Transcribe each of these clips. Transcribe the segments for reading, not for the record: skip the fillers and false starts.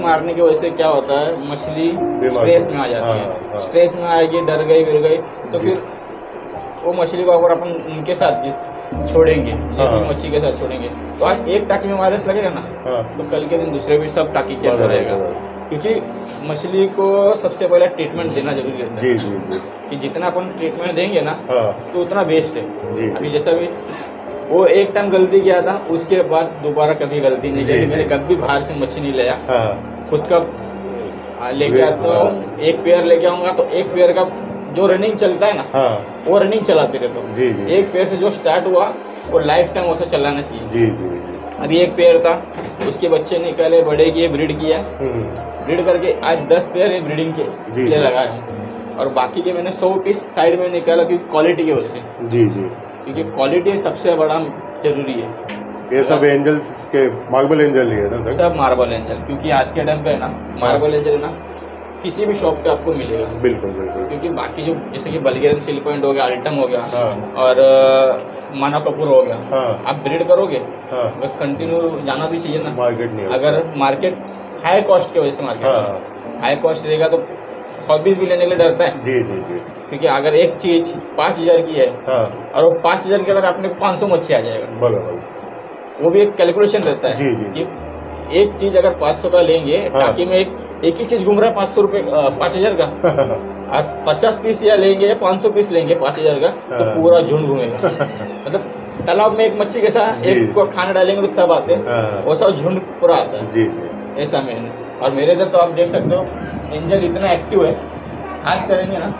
मारने की वजह से क्या होता है, मछली स्ट्रेस में आ जाती है। स्ट्रेस में आएगी, डर गई गिर गई, तो फिर वो मछली को अगर अपन उनके साथ छोड़ेंगे, मच्छी के साथ छोड़ेंगे, तो आज एक टाकी में वायरस लगेगा ना, तो कल के दिन दूसरे भी सब टाकी के अंदर रहेगा। क्योंकि मछली को सबसे पहले ट्रीटमेंट देना जरूरी रहता है। जी जी जी। कि जितना अपन ट्रीटमेंट देंगे ना, तो उतना बेस्ट है। अभी जैसा भी वो एक टाइम गलती किया था, उसके बाद दोबारा कभी गलती नहीं की। मैंने कभी बाहर से मच्छी नहीं लिया, खुद का लेके आता हूँ। एक पेयर लेके आऊंगा तो एक पेयर का जो रनिंग चलता है ना, वो रनिंग चलाते रहता हूँ। एक पेयर से जो स्टार्ट हुआ वो लाइफ टाइम वैसा चलाना चाहिए। जी जी। अभी एक पेयर था, उसके बच्चे निकाले, बड़े किए, ब्रीड किया, ब्रीड करके आज 10 पेयर ये ब्रीडिंग के लिए लगाए, और बाकी के मैंने 100 पीस साइड में निकाला, क्योंकि क्वालिटी की वजह से। जी जी। क्योंकि क्वालिटी सबसे बड़ा जरूरी है। ये सब एंजल्स के मार्बल एंजल ही है ना सर? सब मार्बल एंजल, क्योंकि आज के टाइम पे ना मार्बल एंजल ना किसी भी शॉप पे आपको मिलेगा। बिल्कुल बिल्कुल। क्योंकि बाकी जो जैसे कि बल्गेरियन सिल्क पॉइंट हो गया, अल्टम हो गया, और माना कपूर हो गया, आप ब्रीड करोगे तो कंटिन्यू जाना भी चाहिए ना मार्केट में। अगर मार्केट हाई कॉस्ट की वजह से, मार्केट हाई कॉस्ट रहेगा तो हॉबीज भी लेने के लिए डरता है। जी जी जी। क्योंकि अगर एक चीज 5000 की है, और वो 5000 के अगर आपने 500 मच्छी आ जाएगा, बराबर, वो भी एक कैलकुलेशन रहता है। जी जी। कि एक चीज अगर 500 का लेंगे, टाकी में एक ही चीज घूम रहा है 500 रुपए 5000 का, और 50 पीस या लेंगे, 500 पीस लेंगे 5000 का, तो पूरा झुंड घूमेगा। मतलब तालाब में एक मच्छी के साथ एक को खाना डालेंगे तो सब आते हैं, वो सब झुंड पूरा आता है। जी। ऐसा मैंने, और मेरे इधर तो आप देख सकते हो एंजल इतना एक्टिव है, हाथ करेंगे ना,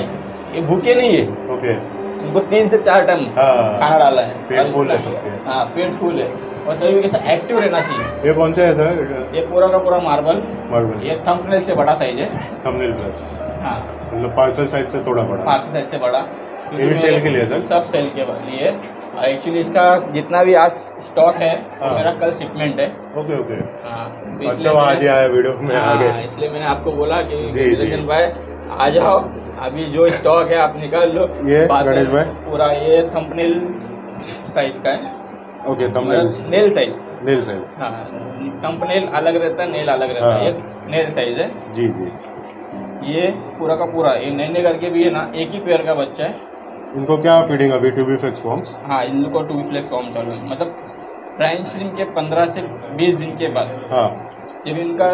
ये भूखे नहीं है। ओके। उनको 3 से 4 टाइम खाना डाला है, पेट फुल है। हाँ, पेट फुल है, और तभी कैसा एक्टिव रहना चाहिए। ये कौन सा है सर? ये पूरा का पूरा मार्बल। ये थंबनेल से बड़ा साइज है। Thumbnail plus. हाँ, मतलब पार्सल साइज से थोड़ा बड़ा। पार्सल साइज से बड़ा। ये भी सेल के लिए सर? सब सेल के लिए। एक्चुअली इसका जितना भी आज स्टॉक है, मेरा कल शिपमेंट है। Okay okay. हाँ, अच्छा, आज ही आया वीडियो में आगे, इसलिए मैंने आपको बोला कि रंजन भाई आ जाओ, अभी जो स्टॉक है आप निकाल लो। ये गणेश भाई पूरा ये थंबनेल साइज का है। Okay, thumbnail nail size. Nail size. हाँ, थंबनेल अलग रहता है, नेल अलग रहता है। ये नेल साइज है। जी जी। ये पूरा का पूरा, ये नैने करके भी है ना, एक ही पेयर का बच्चा है। इनको क्या फीडिंग अभी? Tubifex worms? हाँ, इनको टूबीफ्लेक्स फॉर्म चालू है। मतलब प्राइम श्रिम के 15 से 20 दिन के बाद, हाँ, जब इनका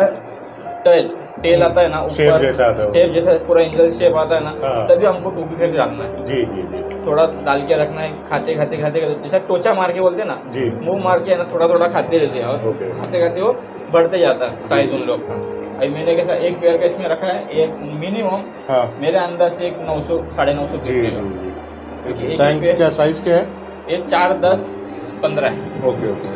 टेल आता है ना, शेप जैसा आता है, शेप जैसा पूरा एंजल शेप आता है ना, तभी हमको टूबीफ्लेक्स डालना है। जी जी जी। थोड़ा डाल के रखना है, खाते खाते खाते खाते, जैसा टोचा मार के बोलते हैं ना, जी, मुंह मार के ना थोड़ा थोड़ा खाते रहते हैं, और खाते खाते वो बढ़ते जाता है साइज उन लोग का। अभी मैंने कैसा एक पेयर का इसमें रखा है, एक मिनिमम मेरे अंदर से एक 900 950 पीस। टैंक क्या साइज क्या है? ये 4, 10, 15 है। Okay okay.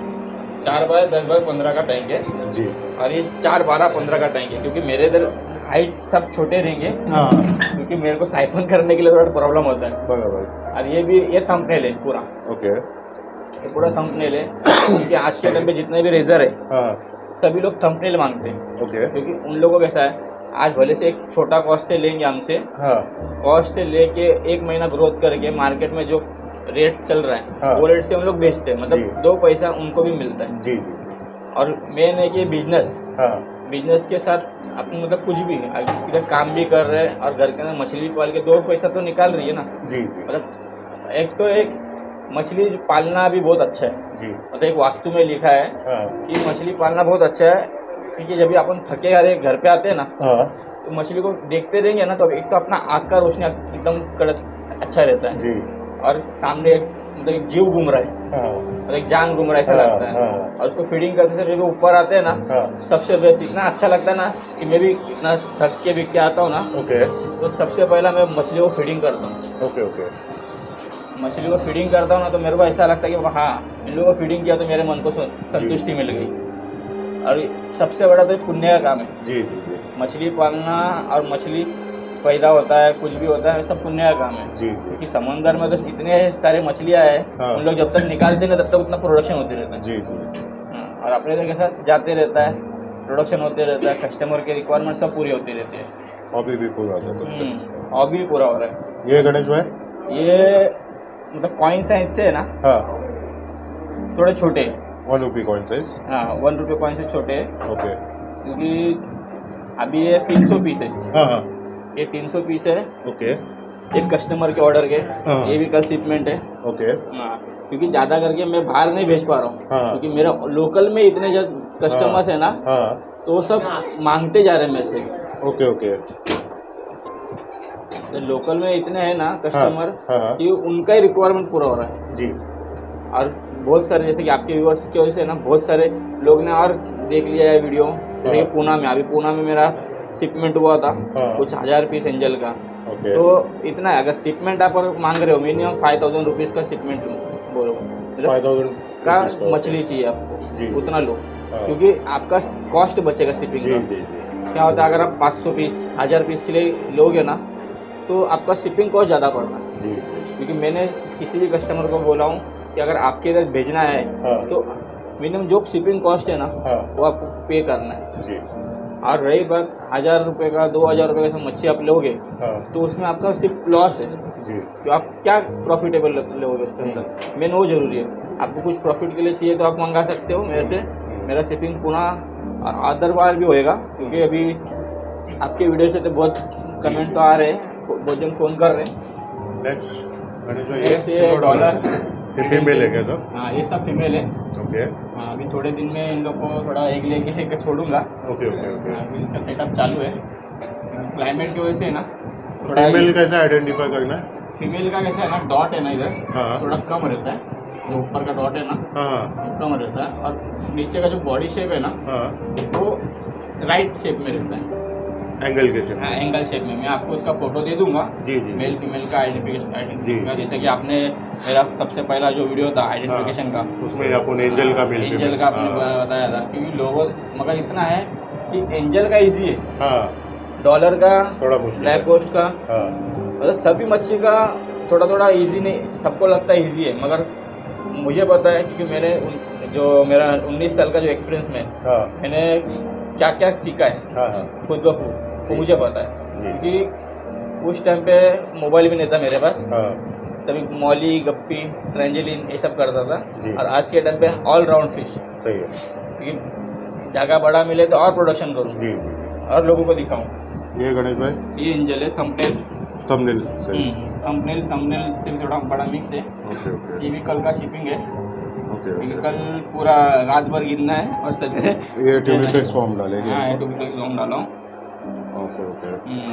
4 बाय 10 बाय 15 का टैंक है जी, और ये 4, 12, 15 का टैंक है। क्योंकि मेरे इधर हाइट सब छोटे रहेंगे, क्योंकि मेरे को साइफन करने के लिए थोड़ा प्रॉब्लम होता है। बराबर। और ये भी, ये थंबनेल है पूरा। ओके। ये पूरा थंबनेल है, क्योंकि आज के टाइम पे जितने भी रेजर है, सभी लोग थंबनेल मांगते हैं। ओके। क्योंकि उन लोगों को कैसा है, आज भले से एक छोटा कॉस्ट से लेंगे हमसे, कॉस्ट से लेके 1 महीना ग्रोथ करके मार्केट में जो रेट चल रहा है, वो रेट से हम लोग बेचते हैं। मतलब 2 पैसा उनको भी मिलता है। जी जी। और मेन है कि बिजनेस, बिजनेस के साथ अपन मतलब कुछ भी इधर काम भी कर रहे हैं, और घर के अंदर मछली पाल के 2 पैसा तो निकाल रही है ना। जी। मतलब एक तो एक मछली पालना भी बहुत अच्छा है जी। मतलब एक वास्तु में लिखा है कि मछली पालना बहुत अच्छा है, क्योंकि जब भी अपन थके हारे घर पे आते हैं ना, तो मछली को देखते रहेंगे ना, तो एक तो अपना आँख का रोशनी एकदम कड़क अच्छा रहता है जी। और सामने मतलब एक जीव घूम रहा है, और एक जान घूम रहा है, ऐसा लगता है। और उसको फीडिंग करते समय जब ऊपर आते हैं ना, सबसे बेस्ट इतना अच्छा लगता है ना, कि मैं भी इतना थक के भी क्या आता हूँ ना, तो सबसे पहला मैं मछली को फीडिंग करता हूँ। Okay okay. मछली को फीडिंग करता हूँ ना, तो मेरे को ऐसा लगता है कि हाँ, इन लोगों को फीडिंग किया तो मेरे मन को संतुष्टि मिल गई। और सबसे बड़ा तो पुण्य का काम है जी जी। मछली पालना और मछली पैदा होता है, कुछ भी होता है, सब पुण्य का काम है जी। क्योंकि समंदर में तो इतने सारे मछलियाँ हैं, उन लोग जब तक निकालते ना, तब तक उतना प्रोडक्शन होते रहता है जी जी। और अपने इधर के साथ जाते रहता है, प्रोडक्शन होते रहता है, कस्टमर के रिक्वायरमेंट सब पूरी होती रहती है। हॉबी भी पूरा होता है, हॉबी भी पूरा हो रहा है। ये गणेश भाई, ये मतलब कॉइन साइज से है ना, थोड़े छोटे, 1 रुपये कॉइन साइज। हाँ, 1 रुपये कॉइन से छोटे। ओके। क्योंकि अभी ये 300 पीस है। हाँ हाँ ये 300 पीस है ओके एक कस्टमर के ऑर्डर के। हाँ। ये भी कल शिपमेंट है। ओके हाँ, क्योंकि ज़्यादा करके मैं बाहर नहीं भेज पा रहा हूँ। हाँ। क्योंकि मेरा लोकल में इतने कस्टमर्स है ना, हाँ तो वो सब मांगते जा रहे हैं मेरे से। ओके ओके तो लोकल में इतने हैं ना कस्टमर हाँ। कि उनका ही रिक्वायरमेंट पूरा हो रहा है। जी और बहुत सारे जैसे कि आपके व्यूअर्स की वजह से ना बहुत सारे लोग ने और देख लिया है वीडियो। जैसे कि पूना में, अभी पूना में मेरा शिपमेंट हुआ था कुछ 1000 पीस एंजल का। ओके तो इतना है, अगर शिपमेंट आप मांग रहे हो मिनिमम 5000 रुपीज़ का शिपमेंट बोलो 5000 का मछली चाहिए आपको, उतना लो। क्योंकि आपका कॉस्ट बचेगा शिपिंग जी का। जी जी क्या होता है अगर आप 500 पीस 1000 पीस के लिए लोगे ना तो आपका शिपिंग कॉस्ट ज़्यादा पड़ रहा है। जी क्योंकि मैंने किसी भी कस्टमर को बोला हूँ कि अगर आपके इधर भेजना है तो मिनिमम जो शिपिंग कॉस्ट है ना वो आपको पे करना है जी। और रही बात 1000 रुपये का 2000 रुपये का मच्छी आप लोगे तो उसमें आपका सिर्फ लॉस है। जी तो आप क्या प्रॉफिटेबल लोगे उसके अंदर, मेन वो जरूरी है। आपको कुछ प्रॉफिट के लिए चाहिए तो आप मंगा सकते हो मेरे से। मेरा शिपिंग पुनः और अदरवाइज भी होएगा, क्योंकि अभी आपके वीडियो से तो बहुत कमेंट तो आ रहे हैं, बहुत जन फ़ोन कर रहे हैं। नेक्स्ट ये $1 ये फीमेल है क्या सर? हाँ ये सब फीमेल है। ओके हाँ अभी थोड़े दिन में इन लोग को थोड़ा एक लेके छोड़ूंगा। Okay okay okay. अभी इनका सेटअप चालू है। क्लाइमेट की वजह से ना थोड़ा फीमेल कैसे आइडेंटिफाई करना है? फीमेल का कैसा है ना, डॉट है ना इधर हाँ। थोड़ा कम रहता है। जो ऊपर का डॉट है ना हाँ वो कम रहता है, और नीचे का जो बॉडी शेप है ना हाँ वो राइट शेप में रहता है। एंगल कैसे? हाँ एंगल शेप में। मैं आपको उसका फोटो दे दूंगा जी जी मेल फीमेल का आइडेंटिफिकेशन जी। का। जैसे कि आपने मेरा सबसे पहला जो वीडियो था आइडेंटिफिकेशन का, उसमें आपको एंजल का मिल एंजल का आपने बताया था। क्योंकि लोगों मगर इतना है कि एंजल का इजी है, हाँ डॉलर का थोड़ा मुश्किल ब्लैक कोस्ट का हाँ मतलब सभी मच्छी का थोड़ा थोड़ा इजी नहीं, सबको लगता है इजी है मगर मुझे पता है क्योंकि मैंने जो मेरा 19 साल का जो एक्सपीरियंस में हाँ मैंने क्या क्या सीखा है हाँ हाँ खुद ब खुद, तो मुझे पता है। जी। क्योंकि उस टाइम पे मोबाइल भी नहीं था मेरे पास, हाँ तभी मौली गप्पी ट्रेंजलिन ये सब करता था। जी। और आज के टाइम पे ऑल राउंड फिश, सही है। क्योंकि जगह बड़ा मिले तो और प्रोडक्शन करूँ जी और लोगों को दिखाऊँ। ये गणेश भाई ये एंजल है थंबनेल। थंबनेल सही। थंबनेल से भी थोड़ा बड़ा मिक्स है। ओके ओके ये भी कल का शिपिंग है, ओके क्योंकि ओके। कल पूरा रात भर गिरना है और सवेरे ये ट्यूबिफिक्स फॉर्म डालेंगे? हाँ ट्यूबिफिक्स फॉर्म डाला हूँ। ओके ओके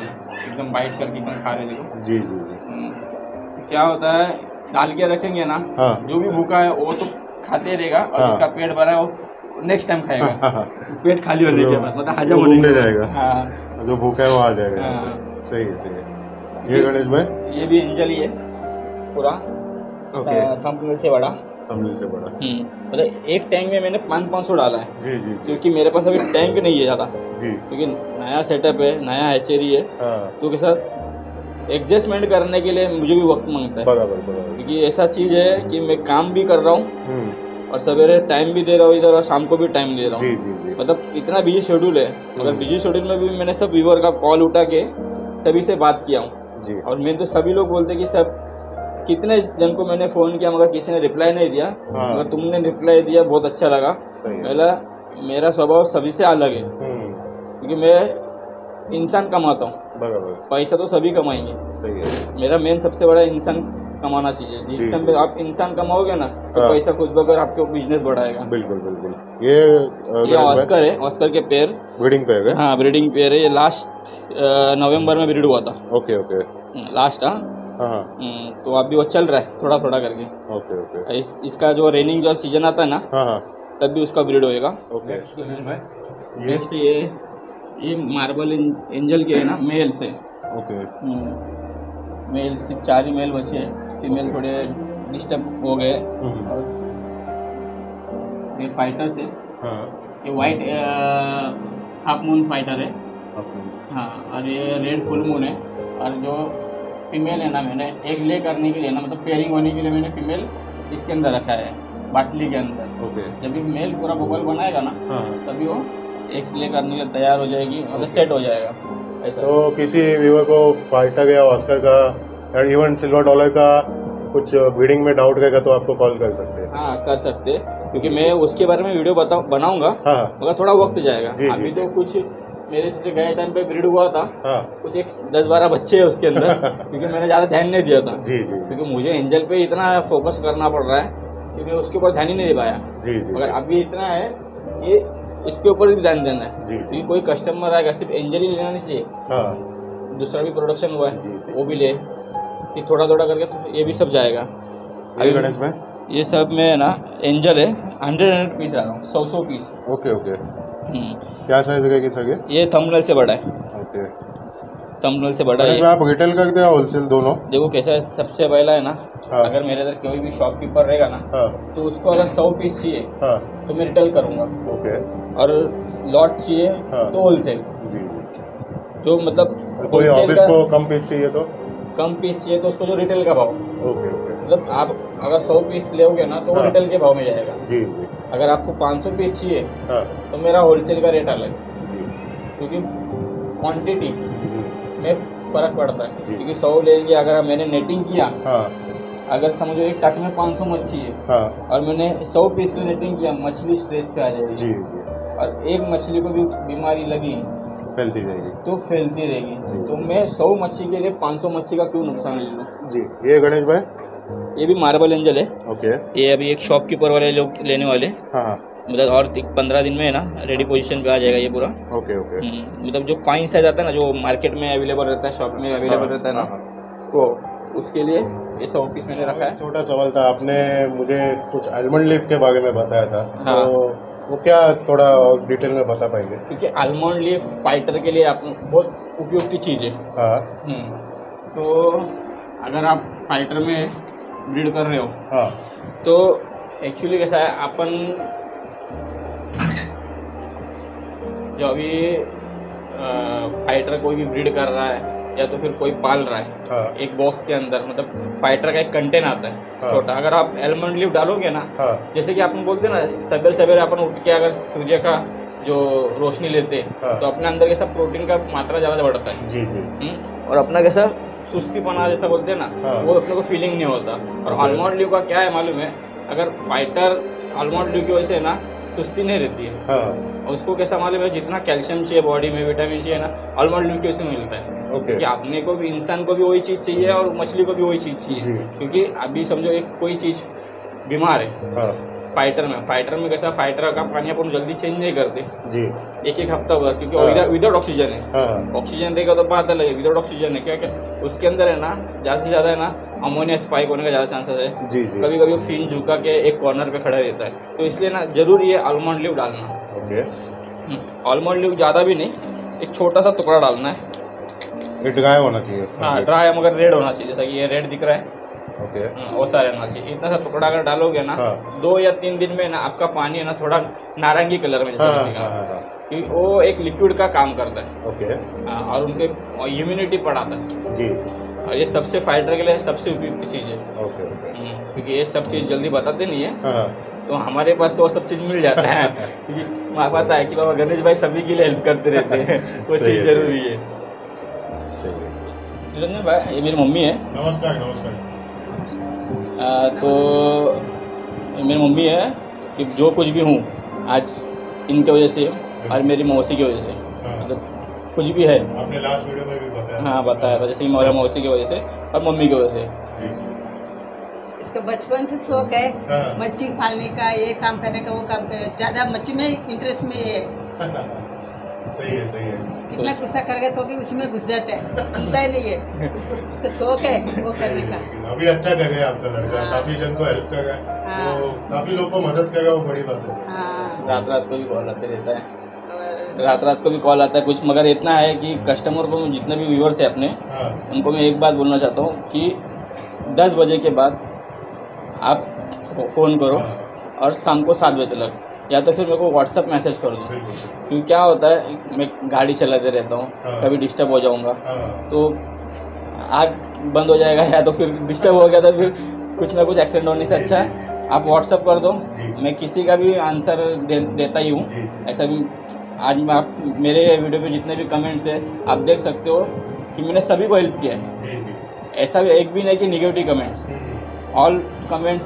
एकदम बाइट करके एकदम खा रहे देखो। जी जी जी। क्या होता है डाल के रखेंगे ना, हाँ जो भी भूखा है वो तो खाते रहेगा और हाँ। जिसका पेट भरा है वो नेक्स्ट टाइम खाएगा। हाँ, हाँ, पेट खाली होने के बाद मतलब हजम वो होने घूमने के बाद। जाएगा। हाँ जो भूखा है वो आ जाएगा। हाँ। सही है सही है। ये गणेश भाई ये भी एंजल ही है पूरा ओके थंबनेल से बड़ा। थंबनेल से बड़ा मतलब एक टैंक में मैंने 500 डाला है, जी जी जी क्योंकि मेरे पास अभी टैंक नहीं है ज़्यादा, जी क्योंकि नया सेटअप है, नया हैचरी है, हाँ तो के साथ एडजस्टमेंट करने के लिए मुझे भी वक्त मांगता है। बराबर बराबर। क्योंकि ऐसा चीज़ है कि मैं काम भी कर रहा हूँ और सवेरे टाइम भी दे रहा हूँ इधर और शाम को भी टाइम दे रहा हूँ। जी जी जी मतलब इतना बिजी शेड्यूल है, मगर बिजी शेड्यूल में भी मैंने सब व्यूअर का कॉल उठा के सभी से बात किया हूँ। जी और मैं तो सभी लोग बोलते कि सब कितने जन को मैंने फ़ोन किया मगर किसी ने रिप्लाई नहीं दिया। हाँ। मगर तुमने रिप्लाई दिया, बहुत अच्छा लगा। सही है। पहला मेरा स्वभाव सभी से अलग है, क्योंकि मैं इंसान कमाता हूँ, बराबर पैसा तो सभी कमाएंगे, सही है। मेरा मेन सबसे बड़ा इंसान कमाना चाहिए। जी, जिस टाइम जी। पे आप इंसान कमाओगे ना तो हाँ। पैसा खुद बगैर आपके बिजनेस बढ़ाएगा। बिल्कुल बिल्कुल। ये ये ऑस्कर है, ऑस्कर के पेयर ब्रीडिंग पे है? हाँ ब्रीडिंग पेयर है। ये लास्ट नवंबर में ब्रीड हुआ था। ओके ओके लास्ट हाँ तो अभी वो चल रहा है थोड़ा थोड़ा करके। ओके ओके इसका जो रेनिंग जो सीजन आता है ना हाँ हाँ तब भी उसका ब्रीड होएगा। ओके। नेक्स्ट ये मार्बल एंजल के है ना मेल से। ओके मेल सिर्फ 4 ही मेल बचे हैं, फीमेल थोड़े डिस्टर्ब हो गए। और ये फाइटर से, हाँ ये वाइट हाफ मून फाइटर है। ओके हाँ और ये रेड फुल मून है। और जो फीमेल है ना मैंने एक ले करने के लिए ना मतलब पेयरिंग होने के लिए मैंने फीमेल इसके अंदर रखा है, बाटली के अंदर। ओके जब भी मेल पूरा बबल बनाएगा ना हाँ तभी वो एग्स ले करने के लिए तैयार हो जाएगी, मतलब सेट हो जाएगा ऐसा। तो किसी व्यूअर को फाइटर या ऑस्कर का या इवन सिल्वर डॉलर का कुछ ब्रीडिंग में डाउट रहेगा तो आपको कॉल कर सकते हैं? हाँ कर सकते, क्योंकि मैं उसके बारे में वीडियो बनाऊंगा, हाँ, मगर थोड़ा वक्त जाएगा। जी, अभी जी, तो कुछ मेरे से गए टाइम पे ब्रीड हुआ था, हाँ, कुछ एक 10-12 बच्चे हैं उसके अंदर क्योंकि मैंने ज़्यादा ध्यान नहीं दिया था, जी जी क्योंकि मुझे एंजल पे इतना फोकस करना पड़ रहा है कि मैं उसके ऊपर ध्यान ही नहीं दे पाया। जी जी मगर अभी इतना है कि इसके ऊपर भी ध्यान देना है, जी, क्योंकि कोई कस्टमर आएगा सिर्फ एंजल ही लेना नहीं चाहिए, हाँ, दूसरा भी प्रोडक्शन हुआ जी, है जी। वो भी ले, कि थोड़ा थोड़ा करके तो ये भी सब जाएगा। अभी गणेश भाई, ये सब में ना एंजल है 100 पीस आ रहा हूँ, 100 पीस। ओके ओके, क्या साइज रहेगी सर ये थंबनेल से बड़ा है, ओके। थंबनेल से बड़ा गणेश है। भाई आप रिटेल करते हैं होलसेल दोनों? देखो कैसा है, सबसे पहला है ना, हाँ, अगर मेरे इधर कोई भी शॉपकीपर रहेगा ना, हाँ, तो उसको अगर 100 पीस चाहिए हाँ, तो मैं रिटेल करूँगा, ओके, और लॉट चाहिए हाँ, तो होलसेल। जी। जो मतलब कोई wholesale ऑफिस का को कम पीस चाहिए तो? कम पीस चाहिए तो उसको जो रिटेल का भाव, ओके ओके, मतलब आप अगर 100 पीस लोगे ना तो वो हाँ। रिटेल के भाव में जाएगा। जी जी, अगर आपको 500 पीस चाहिए हाँ, तो मेरा होलसेल का रेट अलग, जी, क्योंकि क्वांटिटी जी, में फर्क पड़ता है। जी। क्योंकि 100 लेंगे, अगर मैंने नेटिंग किया, हाँ, अगर समझो एक टक में 500 मच्छी है हाँ, और मैंने 100 पीस की नेटिंग किया, मछली स्ट्रेस पे आ जाएगी। जी जी, और एक मछली को भी बीमारी लगी फैलती जाएगी। तो फैलती रहेगी। जी। तो मैं 100 मच्छी के लिए 500 मच्छी का क्यों नुकसान ले लूँ। जी, ये गणेश भाई, ये भी मार्बल एंजल है, ओके, ये अभी एक शॉपकीपर वाले लोग लेने वाले, हाँ हाँ, मतलब और 15 दिन में है ना रेडी पोजीशन पे आ जाएगा ये पूरा। ओके ओके, मतलब जो कॉइन साइज आता है ना, जो मार्केट में अवेलेबल रहता है, शॉप में अवेलेबल हाँ, रहता है ना, हाँ, हाँ। वो उसके लिए ये 100 पीस मैंने रखा है। छोटा सवाल था, आपने मुझे कुछ आलमंड लीफ के बारे में बताया था, हाँ। तो वो क्या थोड़ा डिटेल में बता पाएंगे? क्योंकि आलमंड लीफ फाइटर के लिए आप बहुत उपयुक्त चीज़ है। हाँ, तो अगर आप फाइटर में ब्रीड कर रहे हो, हाँ, तो एक्चुअली कैसा है, अपन जो अभी फाइटर कोई भी ब्रीड कर रहा है या तो फिर कोई पाल रहा है, हाँ, एक बॉक्स के अंदर, मतलब फाइटर का एक कंटेन आता है हाँ। छोटा, अगर आप आलमंड लीफ डालोगे ना, हाँ, जैसे कि अपन बोलते हैं ना, सवेरे सवेरे अपन उठ के अगर सूर्य का जो रोशनी लेते हाँ। तो अपने अंदर कैसा प्रोटीन का मात्रा ज़्यादा बढ़ता है। जी जी, और अपना कैसा सुस्तीपना जैसा बोलते हैं ना, हाँ। वो अपने को फीलिंग नहीं होता। और आलमंड लीफ का क्या है मालूम है, अगर फाइटर आलमंड लीफ की वजह से ना सुस्ती नहीं रहती है, हाँ, और उसको कैसा मालूम है, जितना कैल्शियम चाहिए बॉडी में, विटामिन चाहिए ना, आलमंड लीफ की वजह से मिलता है। ओके, कि अपने को भी, इंसान को भी वही चीज़ चाहिए और मछली को भी वही चीज़ जी। चाहिए। क्योंकि अभी समझो एक कोई चीज़ बीमार है हाँ, फाइटर में कैसा, फाइटर का पानी अपन जल्दी चेंज नहीं करते जी, एक हफ्ता भर, क्योंकि हाँ। विदाउट ऑक्सीजन है। हाँ, ऑक्सीजन रहेगा तो बात अलग है, विदाउट ऑक्सीजन है क्या क्या उसके अंदर है ना, ज़्यादा से ज़्यादा है ना अमोनिया स्पाइक होने का ज़्यादा चांसेस है। जी जी, कभी कभी फिन झुका के एक कॉर्नर पे खड़ा रहता है, तो इसलिए ना जरूरी है आलमंड लीफ डालना। ओके, आलमंड लीफ ज़्यादा भी नहीं, एक छोटा सा टुकड़ा डालना है। ये ड्राई होना चाहिए? हाँ, ड्राई मगर रेड होना चाहिए, जैसा कि ये रेड दिख रहा है, ओके, वैसा रहना चाहिए। इतना सा टुकड़ा अगर डालोगे ना, हाँ। 2 या 3 दिन में ना आपका पानी है ना थोड़ा नारंगी कलर में जैसा हाँ दिखेगा। हाँ हाँ, क्योंकि वो एक लिक्विड का काम करता है। ओके, और उनके इम्यूनिटी बढ़ाता है, जी, और ये सबसे फाइटर के लिए सबसे उपयुक्त चीज़ है। ओके ओके, क्योंकि ये सब चीज़ जल्दी बताते नहीं है, हाँ, तो हमारे पास तो वो सब चीज़ मिल जाता है। क्योंकि मुझे पता है कि बाबा गणेश भाई सभी के लिए हेल्प करते रहते हैं, वो सही चीज़ है, जरूरी है। सही है। निरंजन भाई, ये मेरी मम्मी है। नमस्कार नमस्कार। तो मेरी मम्मी है कि जो कुछ भी हूँ आज इनके वजह से और मेरी मौसी की वजह से, हाँ। मतलब कुछ भी है। आपने लास्ट वीडियो में भी बताया। हाँ बताया था, जैसे कि मेरी मौसी की वजह से और मम्मी की वजह से। जी, इसका बचपन से शौक है हाँ। मच्छी पालने का, ये काम करने का, वो काम करने, ज्यादा मच्छी में इंटरेस्ट में है। सही है सही है। कितना गुस्सा करेगा तो भी उसमें घुस जाता है, सुनता ही नहीं है। उसका शौक है वो करने का। अभी अच्छा कर रहे हैं आपका लड़का, हाँ। काफी जन को हेल्प कर रहा है, हाँ। तो काफी लोग को मदद कर रहा है, वो बड़ी बात है। हाँ, रात रात को भी कॉल आते रहता है, और रात रात को भी कॉल आता है कुछ। मगर इतना है कि कस्टमर को, जितने भी व्यूअर्स हैं अपने, हाँ, उनको मैं एक बात बोलना चाहता हूँ कि 10 बजे के बाद आप फ़ोन करो हाँ। और शाम को 7 बजे तक, या तो फिर मेरे को व्हाट्सअप मैसेज कर दो। बिल्कुल। क्योंकि क्या होता है, मैं गाड़ी चलाते रहता हूँ, हाँ। कभी डिस्टर्ब हो जाऊँगा, हाँ, तो आग बंद हो जाएगा, या तो फिर डिस्टर्ब हो गया तो फिर कुछ ना कुछ एक्सीडेंट होने से अच्छा है आप व्हाट्सअप कर दो। जी। मैं किसी का भी आंसर देता ही हूँ। जी। ऐसा भी आज मैं आप मेरे वीडियो पे जितने भी कमेंट्स हैं आप देख सकते हो कि मैंने सभी को हेल्प किया है। जी जी, ऐसा भी एक भी नहीं कि negative comments, all comments is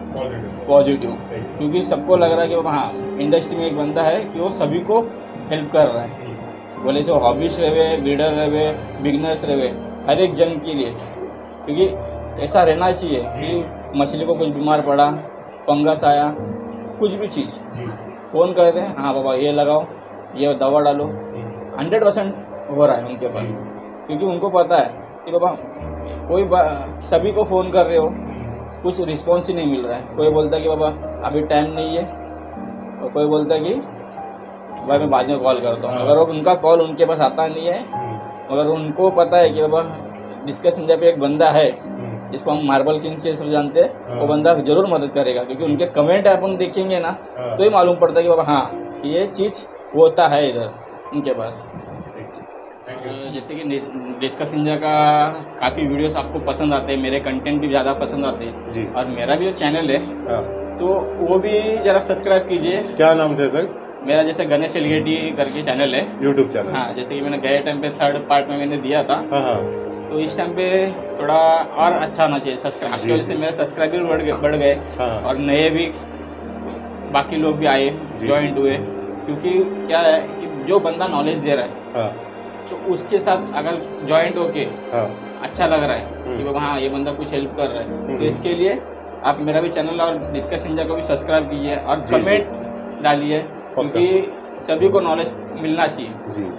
positive, क्योंकि सबको लग रहा है कि हाँ इंडस्ट्री में एक बंदा है कि वो सभी को हेल्प कर रहा है, बोले जो हॉबीज रहे, ब्रीडर रहे, बिगनर्स रहे, हर एक जन के लिए। क्योंकि ऐसा रहना चाहिए कि मछली को कुछ बीमार पड़ा, फंगस आया, कुछ भी चीज़ फ़ोन कर दें, हाँ बाबा ये लगाओ, ये दवा डालो, 100% हो रहा है उनके पास। क्योंकि उनको पता है कि बाबा कोई सभी को फ़ोन कर रहे हो, कुछ रिस्पॉन्स ही नहीं मिल रहा है। कोई बोलता है कि बाबा अभी टाइम नहीं है, और कोई बोलता है कि भाई मैं बाद में कॉल करता हूँ। अगर उनका कॉल उनके पास आता नहीं है, मगर उनको पता है कि बाबा डिस्कस इंडिया पे एक बंदा है जिसको हम मार्बल किंग से सब जानते हैं, वो बंदा जरूर मदद करेगा। क्योंकि उनके कमेंट अपन देखेंगे ना तो ही मालूम पड़ता है कि बाबा हाँ ये चीज़ होता है इधर उनके पास। जैसे कि डिस्कस इंडिया का काफ़ी वीडियोस आपको पसंद आते हैं, मेरे कंटेंट भी ज़्यादा पसंद आते हैं, और मेरा भी जो चैनल है तो वो भी ज़रा सब्सक्राइब कीजिए। क्या नाम से सर? मेरा जैसे गणेश एलिगेटी करके चैनल है, यूट्यूब चैनल। हाँ, जैसे कि मैंने गए टाइम पे 3rd पार्ट में मैंने दिया था, तो इस टाइम पे थोड़ा और अच्छा होना चाहिए सब्सक्राइब, आपकी वजह से मेरे सब्सक्राइबर बढ़ गए, और नए भी बाकी लोग भी आए, ज्वाइंट हुए। क्योंकि क्या है कि जो बंदा नॉलेज दे रहा है तो उसके साथ अगर ज्वाइंट होके अच्छा लग रहा है कि बाबा हाँ ये बंदा कुछ हेल्प कर रहा है, तो इसके लिए आप मेरा भी चैनल और डिस्कस इंडिया को भी सब्सक्राइब कीजिए और कमेंट डालिए, क्योंकि सभी को नॉलेज मिलना चाहिए।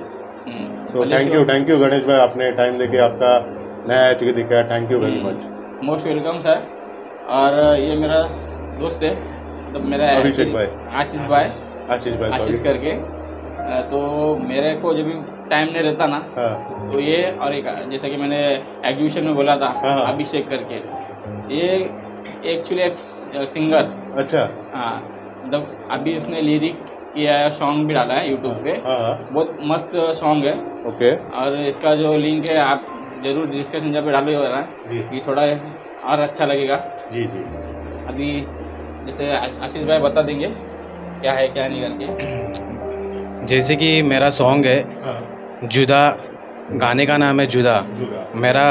सो थैंक यू गणेश भाई, आपने टाइम देके आपका नया एच दिखाया, thank you very much. Most welcome sir. और ये मेरा दोस्त है, तो मेरा अभिषेक भाई, आशीष करके, तो मेरे को जब भी टाइम नहीं रहता ना तो ये, और एक जैसा कि मैंने एग्जीबिशन में बोला था अभिषेक करके, ये एक्चुअली एक सिंगर। अच्छा। हाँ, मतलब अभी उसने लिरिक किया है, सॉन्ग भी डाला है यूट्यूब पे, बहुत मस्त सॉन्ग है। ओके। और इसका जो लिंक है आप जरूर डिस्कस इंडिया पे डालो कि थोड़ा और अच्छा लगेगा। जी। अभी जैसे आशीष भाई बता देंगे क्या है क्या नहीं करके। जैसे कि मेरा सॉन्ग है जुदा, गाने का नाम है जुदा। मेरा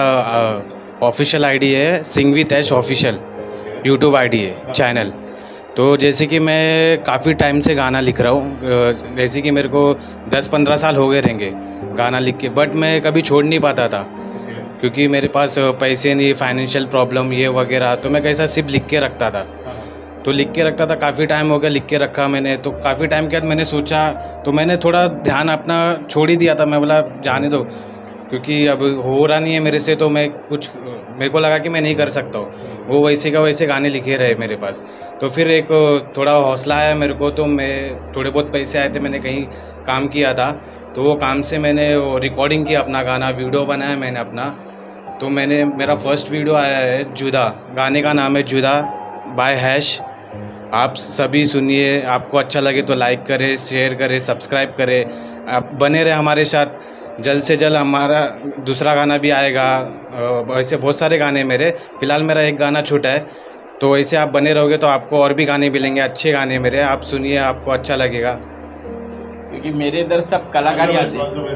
ऑफिशियल आईडी है sing with Ash official, YouTube ID है चैनल। तो जैसे कि मैं काफ़ी टाइम से गाना लिख रहा हूँ, जैसे कि मेरे को 10-15 साल हो गए रहेंगे गाना लिख के, बट मैं कभी छोड़ नहीं पाता था क्योंकि मेरे पास पैसे नहीं, फाइनेंशियल प्रॉब्लम ये वगैरह, तो मैं कैसा सिर्फ लिख के रखता था। तो लिख के रखता था, काफ़ी टाइम हो गया लिख के रखा मैंने। तो काफ़ी टाइम के बाद मैंने सोचा, तो मैंने थोड़ा ध्यान अपना छोड़ ही दिया था। मैं बोला जाने दो, क्योंकि अब हो रहा नहीं है मेरे से, तो मैं कुछ, मेरे को लगा कि मैं नहीं कर सकता हूँ। वो वैसे का वैसे गाने लिखे रहे मेरे पास। तो फिर एक थोड़ा हौसला आया मेरे को, तो मैं थोड़े बहुत पैसे आए थे, मैंने कहीं काम किया था, तो वो काम से मैंने रिकॉर्डिंग किया अपना गाना, वीडियो बनाया मैंने अपना। तो मेरा फर्स्ट वीडियो आया है जुदा, गाने का नाम है जुदा बाय हैश। आप सभी सुनिए, आपको अच्छा लगे तो लाइक करें, शेयर करें, सब्सक्राइब करें, आप बने रहे हमारे साथ। जल्द से जल्द हमारा दूसरा गाना भी आएगा। ऐसे बहुत सारे गाने मेरे, फ़िलहाल मेरा एक गाना छूटा है, तो ऐसे आप बने रहोगे तो आपको और भी गाने मिलेंगे, अच्छे गाने मेरे, आप सुनिए, आपको अच्छा लगेगा। क्योंकि मेरे इधर सब कलाकारी आते हैं,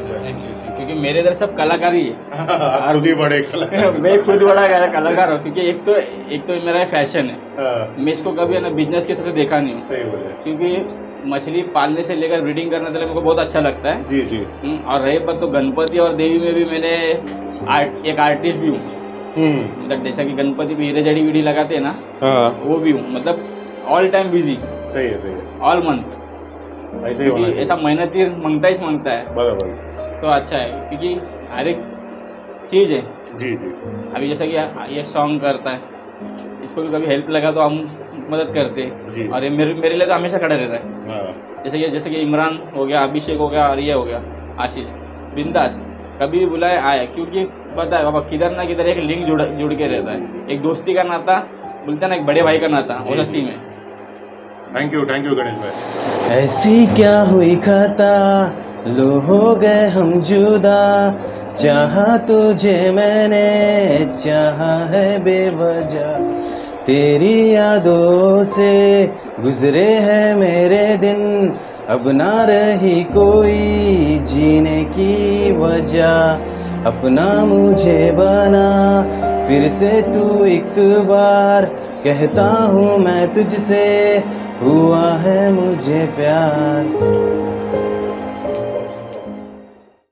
क्योंकि मेरे इधर सब कलाकारी है। खुद ही बड़े कलाकार। मैं खुद बड़ा कलाकार हूँ, क्योंकि एक तो मेरा फैशन है, मैं इसको कभी ना बिजनेस के तरह देखा नहीं हूँ। सही बोले। क्योंकि मछली पालने से लेकर ब्रीडिंग करने तक मेरे को बहुत अच्छा लगता है। जी। और रही बात तो गणपति और देवी में भी मैंने एक आर्टिस्ट भी हूँ। मतलब जैसा कि गणपति पे हीरे जड़ी वीडी लगाते हैं ना, वो भी हूँ। मतलब ऑल टाइम बिजी। सही है। ऑल मंथ ऐसे ही होना चाहिए। ऐसा मेहनती मांगता है बराबर, तो अच्छा है, क्योंकि हर एक चीज़ है। जी। अभी जैसा कि ये सॉन्ग करता है, इसको भी कभी हेल्प लगा तो हम मदद करते हैं, और ये मेरे लिए तो हमेशा खड़ा रहता है। जैसे कि इमरान हो गया, अभिषेक हो गया, और ये हो गया आशीष, बिंदास कभी भी बुलाए आए, क्योंकि पता है बाबा किधर ना किधर एक लिंक जुड़ के रहता है, एक दोस्ती का नाता, बोलते हैं ना एक बड़े भाई का नाता, वो सच्ची में। थैंक यू गणेश भाई। ऐसी क्या हुई खता, लो हो गए हम जुदा, चाहा तुझे मैंने, चाहा है बेवजह, तेरी यादों से गुजरे हैं मेरे दिन, अब ना रही कोई जीने की वजह, अपना मुझे बना फिर से तू एक बार, कहता हूँ मैं तुझसे, हुआ है मुझे प्यार।